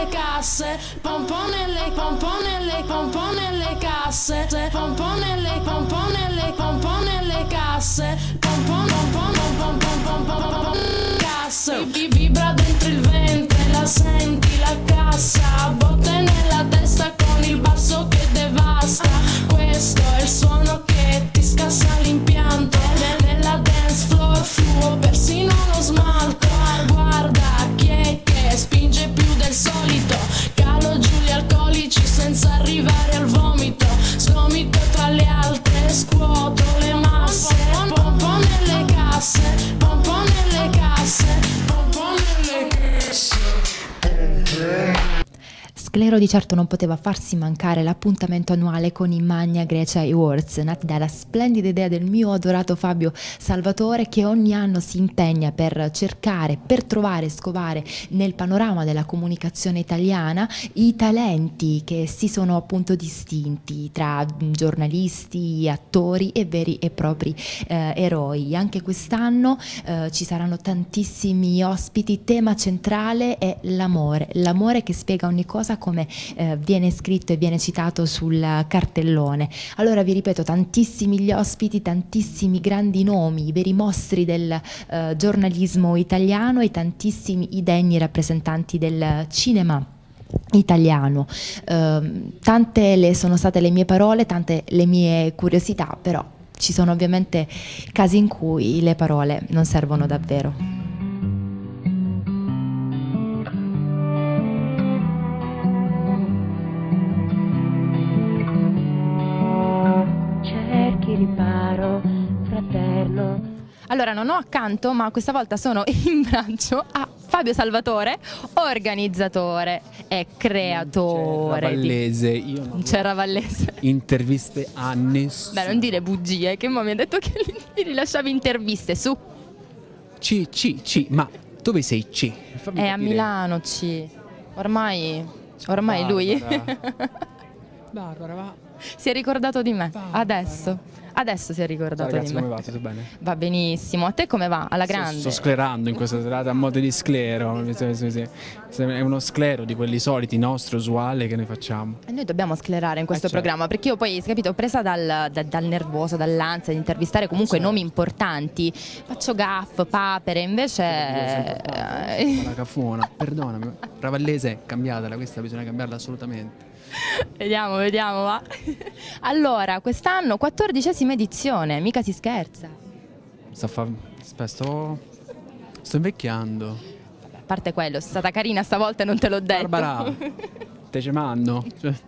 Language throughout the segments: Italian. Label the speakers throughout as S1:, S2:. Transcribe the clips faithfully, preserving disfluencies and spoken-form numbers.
S1: nelle casse, pompo nelle, pompo nelle, pompo nelle casse, pompo nelle, pompo nelle, pompo nelle casse, pompo, pompo, pompo, pompo, pompo, casse. Vibra dentro il ventre, la senti la cassa, botte nella testa con il basso che devasta. Questo è il suono che ti scassa l'impianto, nella dance floor fluo persino lo smalto. Guarda chi è che spinge più del solito, calo giù gli alcolici senza arrivare al vomito, sgomito tra le altre, scuoto le masse, pompo nelle casse, pompo nelle casse, pompo nelle casse.
S2: Sclero di certo non poteva farsi mancare l'appuntamento annuale con i Magna Grecia Awards, nati dalla splendida idea del mio adorato Fabio Salvatore, che ogni anno si impegna per cercare, per trovare e scovare nel panorama della comunicazione italiana i talenti che si sono appunto distinti tra giornalisti, attori e veri e propri eh, eroi. Anche quest'anno eh, ci saranno tantissimi ospiti, tema centrale è l'amore, l'amore che spiega ogni cosa come eh, viene scritto e viene citato sul cartellone. Allora vi ripeto, tantissimi gli ospiti, tantissimi grandi nomi, i veri mostri del eh, giornalismo italiano e tantissimi i degni rappresentanti del cinema italiano. Eh, tante le sono state le mie parole, tante le mie curiosità, però ci sono ovviamente casi in cui le parole non servono davvero.
S3: Riparo, fraterno.
S2: Allora non ho accanto, ma questa volta sono in braccio a Fabio Salvatore, organizzatore e creatore.
S4: C'era Vallese, io non
S2: c'era Vallese.
S4: Interviste a nessuno.
S2: Beh, non dire bugie, che mo mi ha detto che gli rilasciavi interviste su.
S4: C, C, C, ma dove sei C?
S2: Fammi È capire. A Milano C. Ormai, ormai Barbara. Lui.
S4: Barbara, va.
S2: Si è ricordato di me,
S4: Barbara.
S2: adesso. Adesso si è ricordato
S4: Ciao, ragazzi,
S2: di me.
S4: come va? Tutto bene?
S2: Va benissimo. A te come va? Alla grande?
S4: Sto, sto sclerando in questa serata a modo di sclero. Sì, sì, sì. È uno sclero di quelli soliti, nostro, usuale, che noi facciamo.
S2: E noi dobbiamo sclerare in questo
S4: eh, certo.
S2: programma, perché io poi, capito, presa dal, da, dal nervoso, dall'ansia di intervistare comunque certo. nomi importanti, faccio gaff, papere, invece...
S4: Eh... La cafona, perdonami. Ravallese è cambiatela, questa bisogna cambiarla assolutamente.
S2: Vediamo, vediamo, va. Allora, quest'anno quattordicesima edizione, mica si scherza.
S4: Sta fa... Aspetta, sto... sto invecchiando.
S2: Vabbè, a parte quello, sei stata carina stavolta e non te l'ho detto.
S4: Barbara, te ce mando.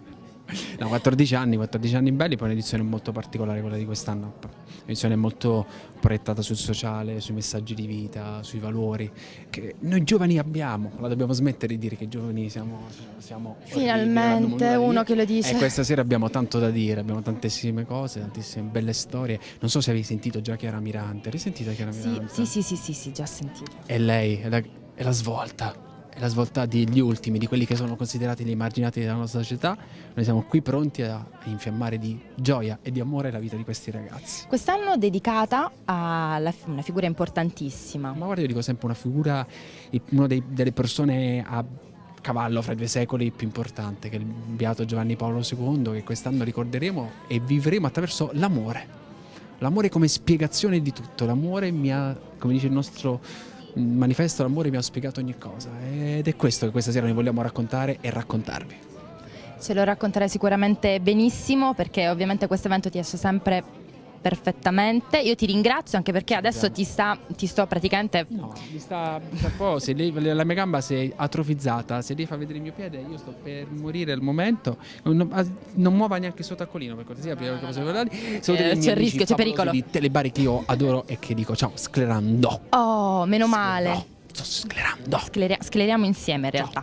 S4: No, quattordici anni, quattordici anni belli, poi un'edizione molto particolare quella di quest'anno. Un'edizione molto proiettata sul sociale, sui messaggi di vita, sui valori che noi giovani abbiamo. La dobbiamo smettere di dire che giovani siamo, siamo
S2: finalmente uno che lo dice.
S4: E questa sera abbiamo tanto da dire, abbiamo tantissime cose, tantissime belle storie. Non so se avevi sentito già Chiara Mirante. Hai sentito Chiara Mirante?
S2: Sì, sì, sì, sì, sì, già sentito.
S4: E lei è la, è la svolta. È la svolta degli ultimi, di quelli che sono considerati gli emarginati della nostra società. Noi siamo qui pronti a, a infiammare di gioia e di amore la vita di questi ragazzi.
S2: Quest'anno dedicata a la, una figura importantissima.
S4: Ma guarda, io dico sempre una figura, una dei, delle persone a cavallo fra i due secoli più importante, che è il beato Giovanni Paolo secondo, che quest'anno ricorderemo e vivremo attraverso l'amore. L'amore come spiegazione di tutto. L'amore mi ha, come dice il nostro manifesto, l'amore mi ha spiegato ogni cosa, ed è questo che questa sera noi vogliamo raccontare e raccontarvi.
S2: Ce lo racconterai sicuramente benissimo, perché ovviamente questo evento ti esce sempre perfettamente. Io ti ringrazio anche perché adesso ti sta ti sto praticamente
S4: no, mi sta un po', se lei, la mia gamba si è atrofizzata, se lei fa vedere il mio piede io sto per morire al momento. Non, non muova neanche il suo taccolino, per cortesia, prima che posso guardare.
S2: Eh, c'è il rischio, c'è pericolo
S4: di telebari che io adoro e che dico ciao sclerando.
S2: Oh, meno male.
S4: No, sto sclerando.
S2: Scleria- scleriamo insieme in realtà.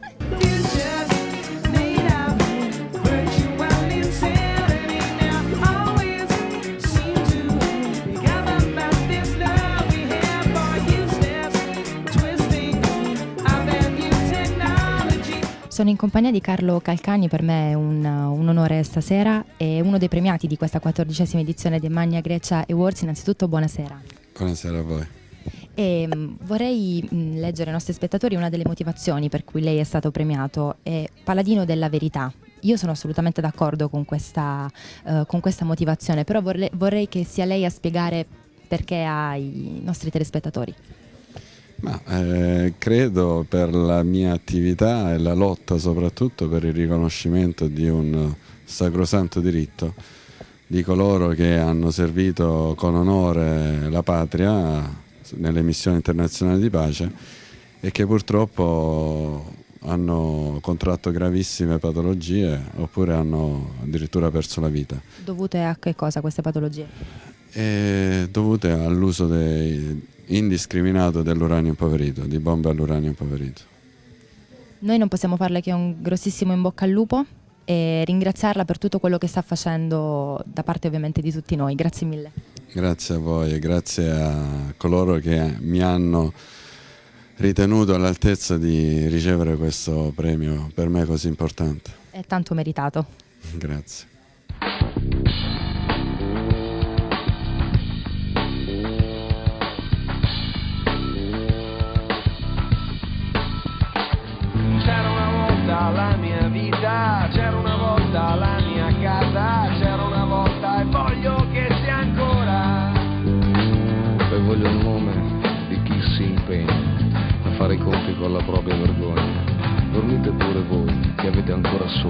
S2: Sono in compagnia di Carlo Calcagni, per me è un, un onore stasera, è uno dei premiati di questa quattordicesima edizione dei Magna Grecia Awards. Innanzitutto buonasera.
S5: Buonasera a voi.
S2: E mh, vorrei mh, leggere ai nostri spettatori una delle motivazioni per cui lei è stato premiato, è paladino della verità. Io sono assolutamente d'accordo con questa, eh, con questa motivazione, però vorrei, vorrei che sia lei a spiegare perché ai nostri telespettatori.
S5: Ma eh, credo per la mia attività e la lotta soprattutto per il riconoscimento di un sacrosanto diritto di coloro che hanno servito con onore la patria nelle missioni internazionali di pace e che purtroppo hanno contratto gravissime patologie oppure hanno addirittura perso la vita.
S2: Dovute a che cosa queste patologie?
S5: E dovute all'uso dei, indiscriminato dell'uranio impoverito, di bombe all'uranio impoverito.
S2: Noi non possiamo farle che un grossissimo in bocca al lupo e ringraziarla per tutto quello che sta facendo da parte ovviamente di tutti noi. Grazie mille.
S5: Grazie a voi e grazie a coloro che mi hanno ritenuto all'altezza di ricevere questo premio per me così importante.
S2: È tanto meritato.
S5: Grazie.
S6: C'era una volta la mia vita, c'era una volta la mia casa, c'era una volta e voglio che sia ancora.
S7: Poi voglio il nome di chi si impegna a fare i conti con la propria vergogna. Dormite pure voi che avete ancora sonno.